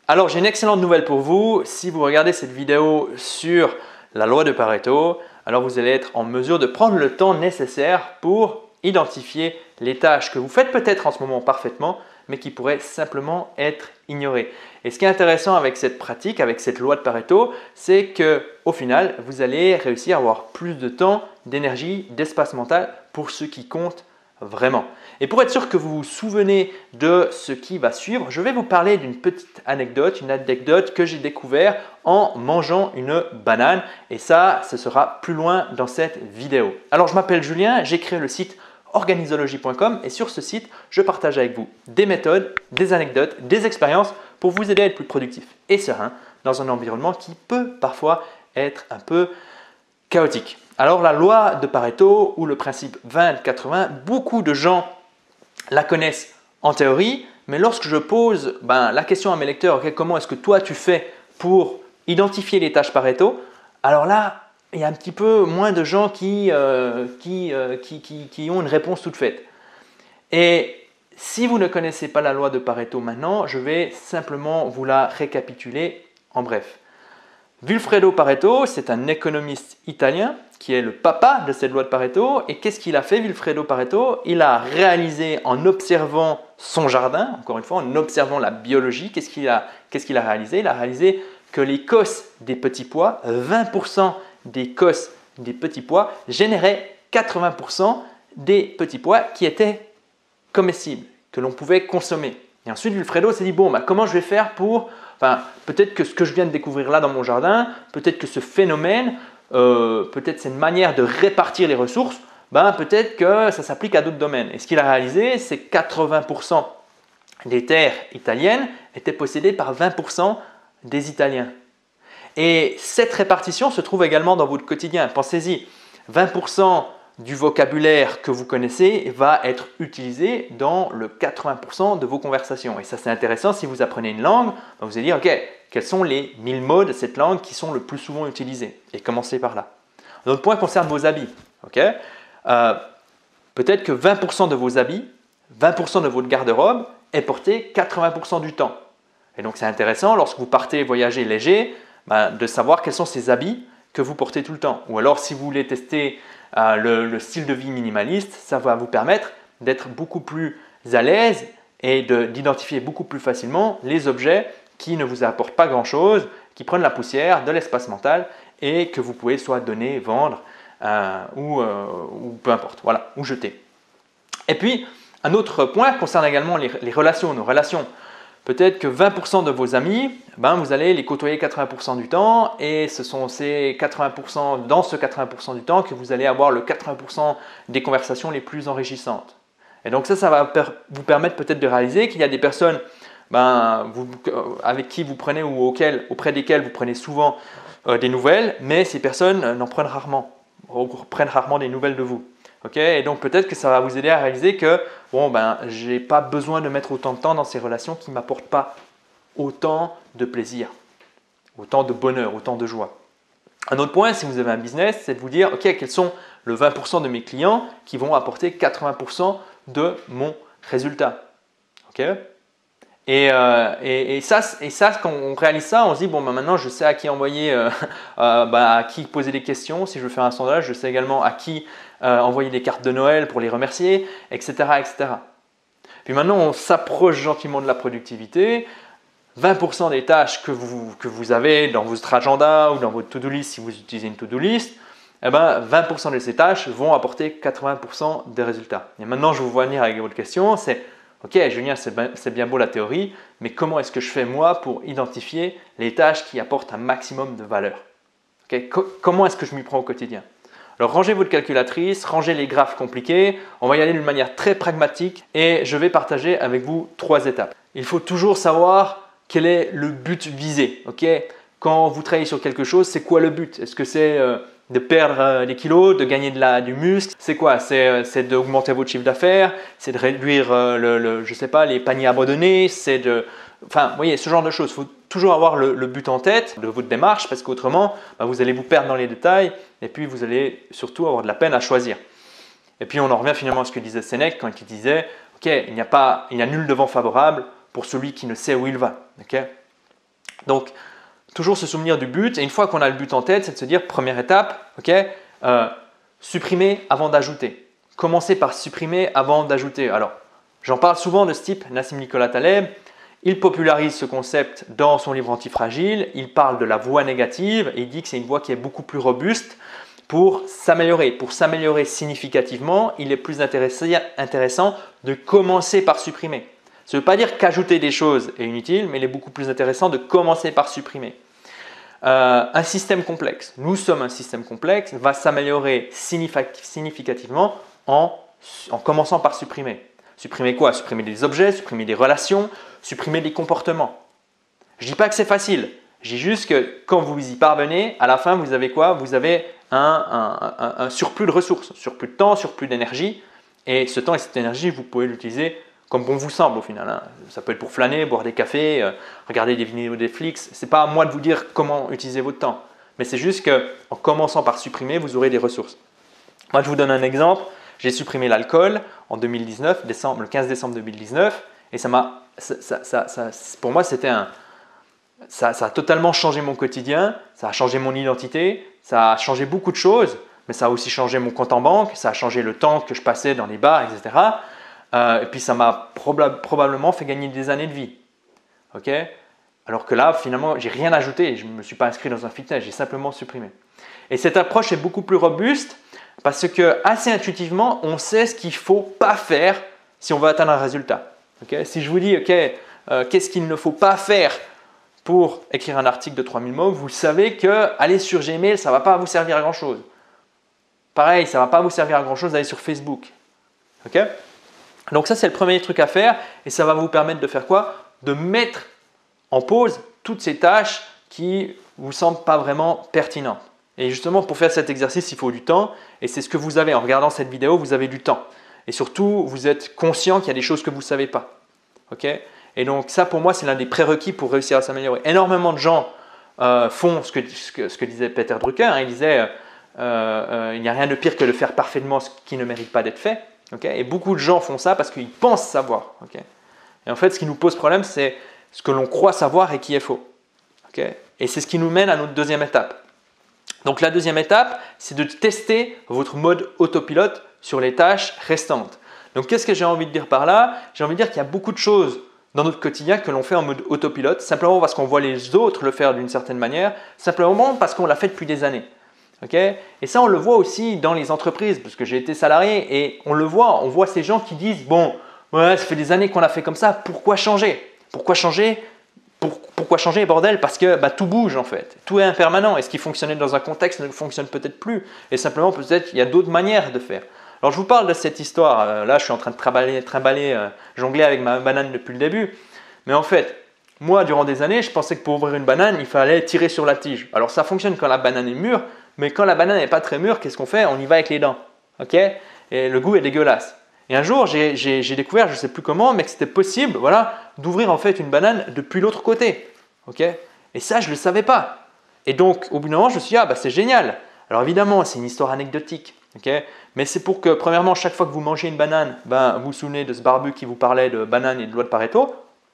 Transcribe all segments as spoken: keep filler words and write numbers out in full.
Alors j'ai une excellente nouvelle pour vous. Si vous regardez cette vidéo sur la loi de Pareto, alors vous allez être en mesure de prendre le temps nécessaire pour identifier les tâches que vous faites peut-être en ce moment parfaitement, mais qui pourraient simplement être ignorées. Et ce qui est intéressant avec cette pratique, avec cette loi de Pareto, c'est qu'au final, vous allez réussir à avoir plus de temps, d'énergie, d'espace mental pour ce qui compte vraiment. Et pour être sûr que vous vous souvenez de ce qui va suivre, je vais vous parler d'une petite anecdote, une anecdote que j'ai découvert en mangeant une banane. Et ça, ce sera plus loin dans cette vidéo. Alors, je m'appelle Julien, j'ai créé le site organisologie point com et sur ce site, je partage avec vous des méthodes, des anecdotes, des expériences pour vous aider à être plus productif et serein dans un environnement qui peut parfois être un peu chaotique. Alors la loi de Pareto ou le principe vingt quatre-vingts, beaucoup de gens la connaissent en théorie, mais lorsque je pose ben, la question à mes lecteurs, okay, comment est-ce que toi tu fais pour identifier les tâches Pareto, alors là, il y a un petit peu moins de gens qui, euh, qui, euh, qui, qui, qui ont une réponse toute faite. Et si vous ne connaissez pas la loi de Pareto maintenant, je vais simplement vous la récapituler en bref. Vilfredo Pareto, c'est un économiste italien qui est le papa de cette loi de Pareto. Et qu'est-ce qu'il a fait, Vilfredo Pareto? Il a réalisé en observant son jardin, encore une fois, en observant la biologie, qu'est-ce qu'il a, qu'est-ce qu'il a réalisé? Il a réalisé que les cosses des petits pois, vingt pour cent des cosses des petits pois généraient quatre-vingts pour cent des petits pois qui étaient comestibles, que l'on pouvait consommer. Et ensuite, Vilfredo s'est dit, bon, bah, comment je vais faire pour… Enfin, peut-être que ce que je viens de découvrir là dans mon jardin, peut-être que ce phénomène, euh, peut-être c'est une manière de répartir les ressources, ben, peut-être que ça s'applique à d'autres domaines. Et ce qu'il a réalisé, c'est que quatre-vingts pour cent des terres italiennes étaient possédées par vingt pour cent des Italiens. Et cette répartition se trouve également dans votre quotidien. Pensez-y, vingt pour cent du vocabulaire que vous connaissez va être utilisé dans le quatre-vingts pour cent de vos conversations. Et ça, c'est intéressant. Si vous apprenez une langue, vous allez dire, OK, quels sont les mille mots de cette langue qui sont le plus souvent utilisés? Et commencez par là. Un autre point concerne vos habits. Okay? Euh, peut-être que vingt pour cent de vos habits, vingt pour cent de votre garde-robe est porté quatre-vingts pour cent du temps. Et donc, c'est intéressant, lorsque vous partez voyager léger, ben, de savoir quels sont ces habits que vous portez tout le temps. Ou alors, si vous voulez tester euh, le, le style de vie minimaliste, ça va vous permettre d'être beaucoup plus à l'aise et d'identifier beaucoup plus facilement les objets qui ne vous apportent pas grand-chose, qui prennent la poussière, de l'espace mental et que vous pouvez soit donner, vendre euh, ou, euh, ou peu importe, voilà, ou jeter. Et puis, un autre point concerne également les, les relations, nos relations. Peut-être que vingt pour cent de vos amis, ben vous allez les côtoyer quatre-vingts pour cent du temps et ce sont ces quatre-vingts pour cent, dans ce quatre-vingts pour cent du temps que vous allez avoir le quatre-vingts pour cent des conversations les plus enrichissantes. Et donc ça, ça va per- vous permettre peut-être de réaliser qu'il y a des personnes ben, vous, avec qui vous prenez ou auquel, auprès desquelles vous prenez souvent euh, des nouvelles, mais ces personnes n'en prennent rarement, prennent rarement des nouvelles de vous. Okay, et donc peut-être que ça va vous aider à réaliser que bon, ben, je n'ai pas besoin de mettre autant de temps dans ces relations qui ne m'apportent pas autant de plaisir, autant de bonheur, autant de joie. Un autre point, si vous avez un business, c'est de vous dire, ok, quels sont le vingt pour cent de mes clients qui vont apporter quatre-vingts pour cent de mon résultat. Okay, et, euh, et, et, ça, et ça, quand on réalise ça, on se dit, bon, ben, maintenant je sais à qui envoyer, euh, euh, ben, à qui poser des questions. Si je veux faire un sondage, je sais également à qui Euh, envoyer des cartes de Noël pour les remercier, et cetera, et cetera. Puis maintenant, on s'approche gentiment de la productivité. vingt pour cent des tâches que vous, que vous avez dans votre agenda ou dans votre to-do list, si vous utilisez une to-do list, eh ben, vingt pour cent de ces tâches vont apporter quatre-vingts pour cent des résultats. Et maintenant, je vous vois venir avec votre question, c'est « Ok, Julien, c'est bien, c'est bien beau la théorie, mais comment est-ce que je fais moi pour identifier les tâches qui apportent un maximum de valeur? Okay, co- Comment est-ce que je m'y prends au quotidien ?» Alors, rangez votre calculatrice, rangez les graphes compliqués. On va y aller d'une manière très pragmatique et je vais partager avec vous trois étapes. Il faut toujours savoir quel est le but visé. Okay, quand vous travaillez sur quelque chose, c'est quoi le but? Est-ce que c'est euh, de perdre euh, des kilos, de gagner de la, du muscle? C'est quoi? C'est euh, d'augmenter votre chiffre d'affaires? C'est de réduire euh, le, le, je sais pas, les paniers abandonnés? C'est de… Enfin, vous voyez, ce genre de choses. Il faut toujours avoir le, le but en tête de votre démarche parce qu'autrement, bah, vous allez vous perdre dans les détails et puis vous allez surtout avoir de la peine à choisir. Et puis, on en revient finalement à ce que disait Sénèque quand il disait « Ok, il n'y a, pas, il n'y a nul devant favorable pour celui qui ne sait où il va. Okay » Donc, toujours se souvenir du but. Et une fois qu'on a le but en tête, c'est de se dire, première étape, ok, euh, supprimer avant d'ajouter. Commencez par supprimer avant d'ajouter. Alors, j'en parle souvent de ce type, Nassim Nicolas Taleb. Il popularise ce concept dans son livre Antifragile. Il parle de la voix négative et il dit que c'est une voix qui est beaucoup plus robuste pour s'améliorer. Pour s'améliorer significativement, il est plus intéressant de commencer par supprimer. Ça ne veut pas dire qu'ajouter des choses est inutile, mais il est beaucoup plus intéressant de commencer par supprimer. Euh, un système complexe, nous sommes un système complexe, va s'améliorer significativement en, en commençant par supprimer. Supprimer quoi? Supprimer des objets, supprimer des relations, supprimer des comportements. Je ne dis pas que c'est facile, je dis juste que quand vous y parvenez, à la fin, vous avez quoi? Vous avez un, un, un, un surplus de ressources, surplus de temps, surplus d'énergie. Et ce temps et cette énergie, vous pouvez l'utiliser comme bon vous semble au final. Hein. Ça peut être pour flâner, boire des cafés, euh, regarder des vidéos Netflix. Ce n'est pas à moi de vous dire comment utiliser votre temps. Mais c'est juste qu'en commençant par supprimer, vous aurez des ressources. Moi, je vous donne un exemple. J'ai supprimé l'alcool en deux mille dix-neuf, décembre, le quinze décembre deux mille dix-neuf. Et ça m'a, ça, ça, ça, ça, pour moi, c'était un, ça, ça a totalement changé mon quotidien. Ça a changé mon identité. Ça a changé beaucoup de choses. Mais ça a aussi changé mon compte en banque. Ça a changé le temps que je passais dans les bars, et cetera. Euh, et puis ça m'a proba probablement fait gagner des années de vie. Okay? Alors que là, finalement, j'ai rien ajouté. Je ne me suis pas inscrit dans un fitness, j'ai simplement supprimé. Et cette approche est beaucoup plus robuste parce que assez intuitivement, on sait ce qu'il ne faut pas faire si on veut atteindre un résultat. Okay? Si je vous dis, ok, euh, qu'est-ce qu'il ne faut pas faire pour écrire un article de trois mille mots, vous savez que aller sur Gmail, ça ne va pas vous servir à grand-chose. Pareil, ça ne va pas vous servir à grand-chose d'aller sur Facebook. Okay? Donc ça, c'est le premier truc à faire et ça va vous permettre de faire quoi? De mettre en pause toutes ces tâches qui ne vous semblent pas vraiment pertinentes. Et justement, pour faire cet exercice, il faut du temps et c'est ce que vous avez. En regardant cette vidéo, vous avez du temps. Et surtout, vous êtes conscient qu'il y a des choses que vous ne savez pas. Okay? Et donc ça, pour moi, c'est l'un des prérequis pour réussir à s'améliorer. Énormément de gens euh, font ce que, ce, que, ce que disait Peter Drucker. Hein. Il disait euh, euh, il n'y a rien de pire que de faire parfaitement ce qui ne mérite pas d'être fait. Okay? Et beaucoup de gens font ça parce qu'ils pensent savoir. Okay? Et en fait, ce qui nous pose problème, c'est ce que l'on croit savoir et qui est faux. Okay? Et c'est ce qui nous mène à notre deuxième étape. Donc la deuxième étape, c'est de tester votre mode autopilote sur les tâches restantes. Donc qu'est-ce que j'ai envie de dire par là? J'ai envie de dire qu'il y a beaucoup de choses dans notre quotidien que l'on fait en mode autopilote, simplement parce qu'on voit les autres le faire d'une certaine manière, simplement parce qu'on l'a fait depuis des années. Okay? Et ça, on le voit aussi dans les entreprises, parce que j'ai été salarié et on le voit, on voit ces gens qui disent « bon, ouais, ça fait des années qu'on a fait comme ça, pourquoi changer ?» Pourquoi changer Pour, Pourquoi changer, bordel? Parce que bah, tout bouge en fait, tout est impermanent et ce qui fonctionnait dans un contexte ne fonctionne peut-être plus et simplement peut-être il y a d'autres manières de faire. Alors je vous parle de cette histoire, euh, là je suis en train de trimballer, trimballer euh, jongler avec ma banane depuis le début, mais en fait, moi durant des années, je pensais que pour ouvrir une banane, il fallait tirer sur la tige. Alors ça fonctionne quand la banane est mûre, mais quand la banane n'est pas très mûre, qu'est-ce qu'on fait? On y va avec les dents. Okay? Et le goût est dégueulasse. Et un jour, j'ai découvert, je ne sais plus comment, mais que c'était possible voilà, d'ouvrir en fait une banane depuis l'autre côté. Okay? Et ça, je ne le savais pas. Et donc, au bout d'un moment, je me suis dit, ah bah c'est génial. Alors évidemment, c'est une histoire anecdotique. Okay? Mais c'est pour que, premièrement, chaque fois que vous mangez une banane, ben, vous vous souvenez de ce barbu qui vous parlait de banane et de loi de Pareto.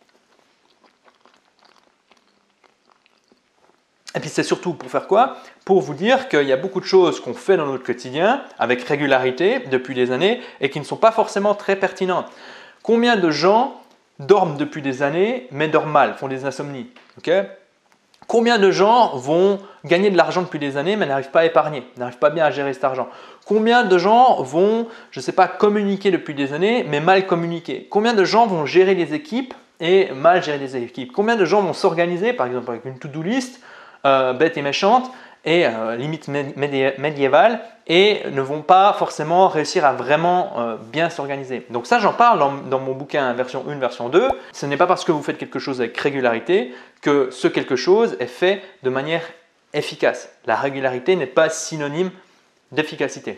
Et puis c'est surtout pour faire quoi? Pour vous dire qu'il y a beaucoup de choses qu'on fait dans notre quotidien avec régularité depuis des années et qui ne sont pas forcément très pertinentes. Combien de gens dorment depuis des années mais dorment mal, font des insomnies? Okay? Combien de gens vont gagner de l'argent depuis des années mais n'arrivent pas à épargner, n'arrivent pas bien à gérer cet argent? Combien de gens vont, je ne sais pas, communiquer depuis des années mais mal communiquer? Combien de gens vont gérer des équipes et mal gérer des équipes? Combien de gens vont s'organiser, par exemple avec une to-do list Euh, bête et méchante et euh, limite médiévale et ne vont pas forcément réussir à vraiment euh, bien s'organiser. Donc ça, j'en parle dans, dans mon bouquin version un, version deux. Ce n'est pas parce que vous faites quelque chose avec régularité que ce quelque chose est fait de manière efficace. La régularité n'est pas synonyme d'efficacité.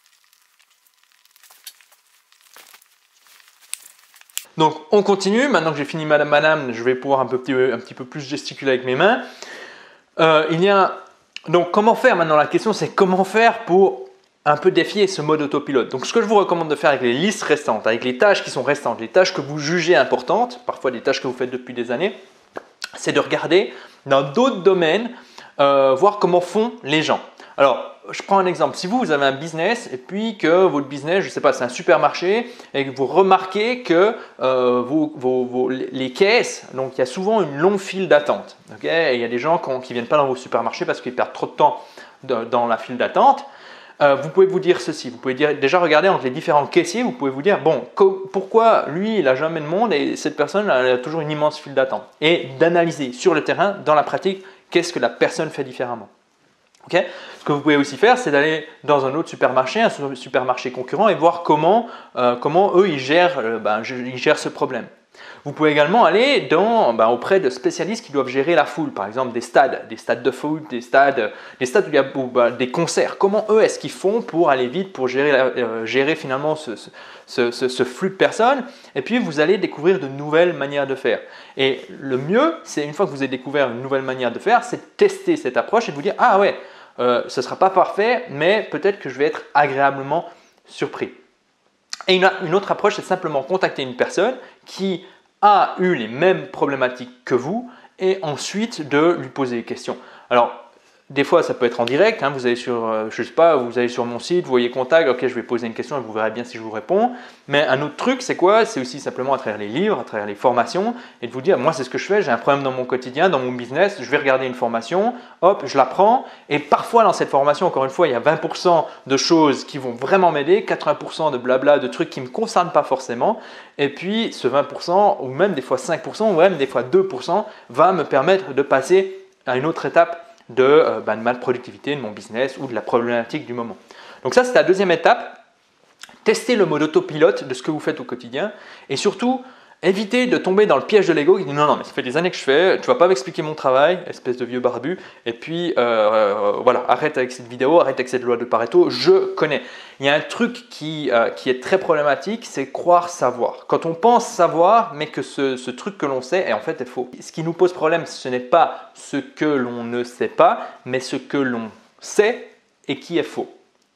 Donc on continue. Maintenant que j'ai fini Madame Madame, je vais pouvoir un, peu, un petit peu plus gesticuler avec mes mains. Euh, il y a donc comment faire maintenant? La question c'est comment faire pour un peu défier ce mode autopilote. Donc ce que je vous recommande de faire avec les listes restantes, avec les tâches qui sont restantes, les tâches que vous jugez importantes, parfois des tâches que vous faites depuis des années, c'est de regarder dans d'autres domaines, euh, voir comment font les gens. Alors, je prends un exemple. Si vous, vous avez un business et puis que votre business, je ne sais pas, c'est un supermarché et que vous remarquez que euh, vos, vos, vos, les caisses, donc il y a souvent une longue file d'attente. Okay, et il y a des gens qui ne viennent pas dans vos supermarchés parce qu'ils perdent trop de temps de, dans la file d'attente. Euh, vous pouvez vous dire ceci, vous pouvez dire, déjà regarder entre les différents caissiers, vous pouvez vous dire, bon, pourquoi lui, il n'a jamais de monde et cette personne elle a toujours une immense file d'attente. Et d'analyser sur le terrain, dans la pratique, qu'est-ce que la personne fait différemment. Okay. Ce que vous pouvez aussi faire, c'est d'aller dans un autre supermarché, un supermarché concurrent et voir comment, euh, comment eux, ils gèrent, euh, ben, ils gèrent ce problème. Vous pouvez également aller dans, ben, auprès de spécialistes qui doivent gérer la foule, par exemple des stades, des stades de foot, des stades, des stades où il y a où, ben, des concerts. Comment eux, est-ce qu'ils font pour aller vite, pour gérer, euh, gérer finalement ce, ce, ce, ce flux de personnes? Et puis, vous allez découvrir de nouvelles manières de faire. Et le mieux, c'est une fois que vous avez découvert une nouvelle manière de faire, c'est de tester cette approche et de vous dire, ah ouais, euh, ce ne sera pas parfait, mais peut-être que je vais être agréablement surpris. Et une, une autre approche, c'est simplement contacter une personne qui a eu les mêmes problématiques que vous et ensuite de lui poser des questions. Alors, des fois, ça peut être en direct. Hein, vous allez sur, euh, je sais pas, vous allez sur mon site, vous voyez contact, ok, je vais poser une question et vous verrez bien si je vous réponds. Mais un autre truc, c'est quoi? C'est aussi simplement à travers les livres, à travers les formations et de vous dire, moi, c'est ce que je fais, j'ai un problème dans mon quotidien, dans mon business, je vais regarder une formation, hop, je la prends. Et parfois, dans cette formation, encore une fois, il y a vingt pour cent de choses qui vont vraiment m'aider, quatre-vingts pour cent de blabla, de trucs qui ne me concernent pas forcément. Et puis, ce vingt pour cent, ou même des fois cinq pour cent, ou même des fois deux pour cent, va me permettre de passer à une autre étape de, euh, ben, de ma productivité, de mon business ou de la problématique du moment. Donc ça, c'est la deuxième étape. Testez le mode autopilote de ce que vous faites au quotidien et surtout, évitez de tomber dans le piège de l'ego qui dit non, non, mais ça fait des années que je fais, tu ne vas pas m'expliquer mon travail, espèce de vieux barbu, et puis euh, euh, voilà, arrête avec cette vidéo, arrête avec cette loi de Pareto, je connais. Il y a un truc qui, euh, qui est très problématique, c'est croire savoir. Quand on pense savoir, mais que ce, ce truc que l'on sait est en fait est faux. Ce qui nous pose problème, ce n'est pas ce que l'on ne sait pas, mais ce que l'on sait et qui est faux.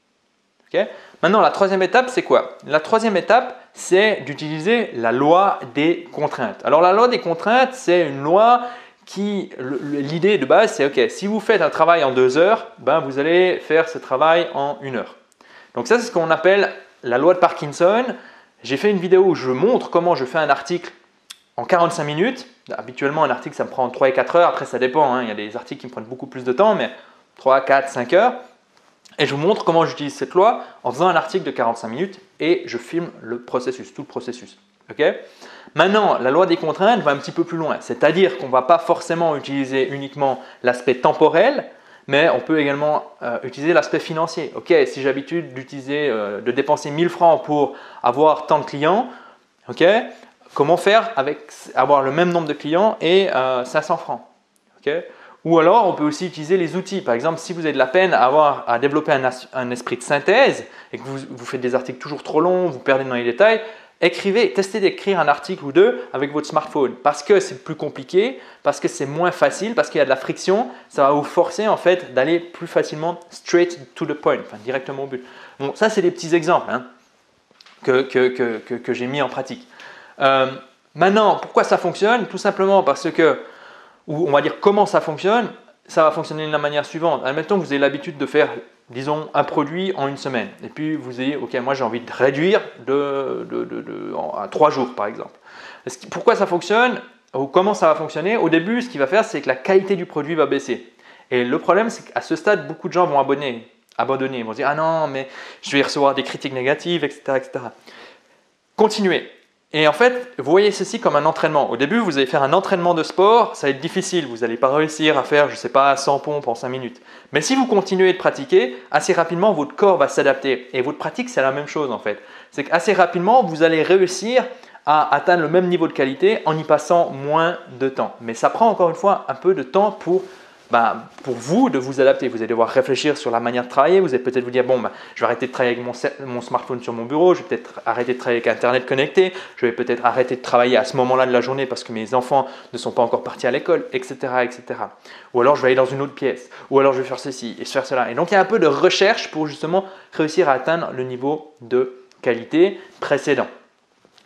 Okay? Maintenant, la troisième étape, c'est quoi? La troisième étape, c'est d'utiliser la loi des contraintes. Alors, la loi des contraintes, c'est une loi qui, l'idée de base, c'est ok, si vous faites un travail en deux heures, ben, vous allez faire ce travail en une heure. Donc ça, c'est ce qu'on appelle la loi de Parkinson. J'ai fait une vidéo où je montre comment je fais un article en quarante-cinq minutes. Habituellement, un article, ça me prend entre trois et quatre heures. Après, ça dépend. Hein. Il y a des articles qui me prennent beaucoup plus de temps, mais trois, quatre, cinq heures. Et je vous montre comment j'utilise cette loi en faisant un article de quarante-cinq minutes et je filme le processus, tout le processus. Okay? Maintenant, la loi des contraintes va un petit peu plus loin. C'est-à-dire qu'on ne va pas forcément utiliser uniquement l'aspect temporel, mais on peut également euh, utiliser l'aspect financier. Ok, si j'ai l'habitude d'utiliser, euh, de dépenser mille francs pour avoir tant de clients, ok, comment faire avec avoir le même nombre de clients et euh, cinq cents francs, ok? Ou alors, on peut aussi utiliser les outils. Par exemple, si vous avez de la peine à, avoir, à développer un, un esprit de synthèse et que vous, vous faites des articles toujours trop longs, vous perdez dans les détails, écrivez, testez d'écrire un article ou deux avec votre smartphone parce que c'est plus compliqué, parce que c'est moins facile, parce qu'il y a de la friction. Ça va vous forcer en fait d'aller plus facilement straight to the point, enfin directement au but. Bon, ça, c'est des petits exemples hein, que, que, que, que, que j'ai mis en pratique. Euh, maintenant, pourquoi ça fonctionne? Tout simplement parce que ou on va dire comment ça fonctionne, ça va fonctionner de la manière suivante. Admettons que vous avez l'habitude de faire, disons, un produit en une semaine. Et puis vous ayez, ok, moi j'ai envie de réduire de, de, de, de, à trois jours par exemple. Pourquoi ça fonctionne ou comment ça va fonctionner? Au début, ce qu'il va faire, c'est que la qualité du produit va baisser. Et le problème, c'est qu'à ce stade, beaucoup de gens vont abonner, abandonner. Ils vont se dire, ah non, mais je vais recevoir des critiques négatives, et cetera et cetera. Continuez. Et en fait, vous voyez ceci comme un entraînement. Au début, vous allez faire un entraînement de sport, ça va être difficile. Vous n'allez pas réussir à faire, je ne sais pas, cent pompes en cinq minutes. Mais si vous continuez de pratiquer, assez rapidement, votre corps va s'adapter. Et votre pratique, c'est la même chose en fait. C'est qu'assez rapidement, vous allez réussir à atteindre le même niveau de qualité en y passant moins de temps. Mais ça prend encore une fois un peu de temps pour Ben, pour vous de vous adapter. Vous allez devoir réfléchir sur la manière de travailler. Vous allez peut-être vous dire, bon, ben, je vais arrêter de travailler avec mon, mon smartphone sur mon bureau, je vais peut-être arrêter de travailler avec Internet connecté, je vais peut-être arrêter de travailler à ce moment-là de la journée parce que mes enfants ne sont pas encore partis à l'école, et cetera, et cetera. Ou alors, je vais aller dans une autre pièce. Ou alors, je vais faire ceci et faire cela. Et donc, il y a un peu de recherche pour justement réussir à atteindre le niveau de qualité précédent.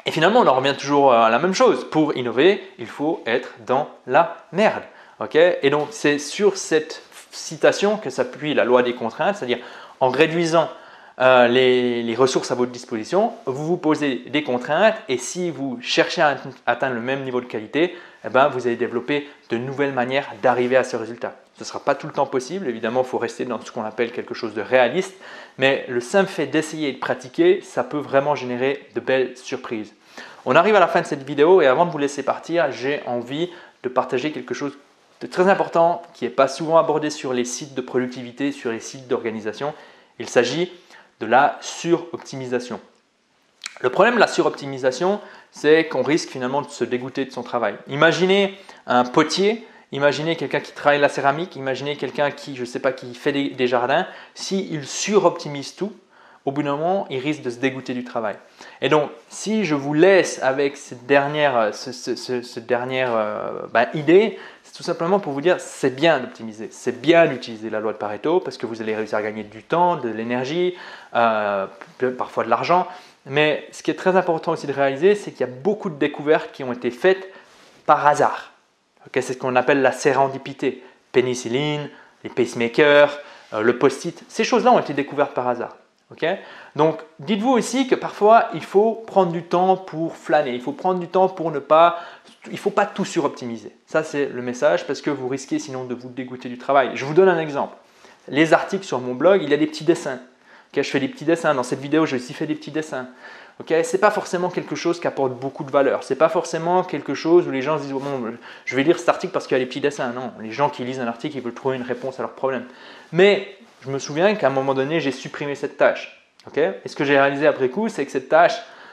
Et finalement, on en revient toujours à la même chose. Pour innover, il faut être dans la merde. Okay? Et donc, c'est sur cette citation que s'appuie la loi des contraintes, c'est-à-dire en réduisant euh, les, les ressources à votre disposition, vous vous posez des contraintes et si vous cherchez à atteindre le même niveau de qualité, eh ben, vous allez développer de nouvelles manières d'arriver à ce résultat. Ce ne sera pas tout le temps possible, évidemment, il faut rester dans ce qu'on appelle quelque chose de réaliste, mais le simple fait d'essayer et de pratiquer, ça peut vraiment générer de belles surprises. On arrive à la fin de cette vidéo et avant de vous laisser partir, j'ai envie de partager quelque chose de très important qui n'est pas souvent abordé sur les sites de productivité, sur les sites d'organisation. Il s'agit de la suroptimisation. Le problème de la suroptimisation, c'est qu'on risque finalement de se dégoûter de son travail. Imaginez un potier, imaginez quelqu'un qui travaille la céramique, imaginez quelqu'un qui, je sais pas, qui fait des, des jardins. S'il suroptimise tout, au bout d'un moment, il risque de se dégoûter du travail. Et donc, si je vous laisse avec cette dernière, ce, ce, ce, cette dernière euh, ben, idée, c'est tout simplement pour vous dire c'est bien d'optimiser, c'est bien d'utiliser la loi de Pareto parce que vous allez réussir à gagner du temps, de l'énergie, euh, parfois de l'argent. Mais ce qui est très important aussi de réaliser, c'est qu'il y a beaucoup de découvertes qui ont été faites par hasard. Okay, c'est ce qu'on appelle la sérendipité. Pénicilline, les pacemakers, euh, le post-it, ces choses-là ont été découvertes par hasard. Okay? Donc, dites-vous aussi que parfois, il faut prendre du temps pour flâner. Il faut prendre du temps pour ne pas… Il ne faut pas tout suroptimiser. Ça, c'est le message parce que vous risquez sinon de vous dégoûter du travail. Je vous donne un exemple. Les articles sur mon blog, il y a des petits dessins. Okay? Je fais des petits dessins. Dans cette vidéo, j'ai aussi fait des petits dessins. Okay? Ce n'est pas forcément quelque chose qui apporte beaucoup de valeur. Ce n'est pas forcément quelque chose où les gens se disent bon, « je vais lire cet article parce qu'il y a des petits dessins ». Non, les gens qui lisent un article, ils veulent trouver une réponse à leur problème. Mais je me souviens qu'à un moment donné, j'ai supprimé cette tâche. Okay? Et ce que j'ai réalisé après coup, c'est que cette tâche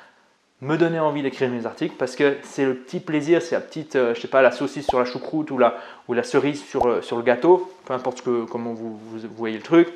me donnait envie d'écrire mes articles parce que c'est le petit plaisir, c'est la petite, euh, je sais pas, la saucisse sur la choucroute ou la, ou la cerise sur, euh, sur le gâteau, peu importe que, comment vous, vous, vous voyez le truc,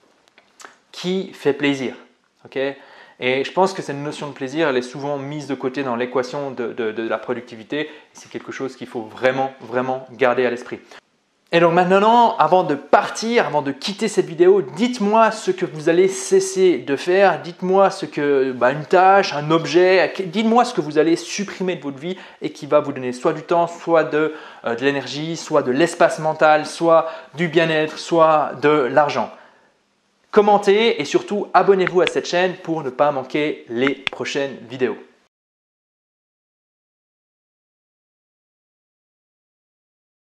qui fait plaisir. Okay? Et je pense que cette notion de plaisir, elle est souvent mise de côté dans l'équation de, de, de la productivité. C'est quelque chose qu'il faut vraiment, vraiment garder à l'esprit. Et donc maintenant, avant de partir, avant de quitter cette vidéo, dites-moi ce que vous allez cesser de faire. Dites-moi ce que, bah, une tâche, un objet, dites-moi ce que vous allez supprimer de votre vie et qui va vous donner soit du temps, soit de, euh, de l'énergie, soit de l'espace mental, soit du bien-être, soit de l'argent. Commentez et surtout abonnez-vous à cette chaîne pour ne pas manquer les prochaines vidéos.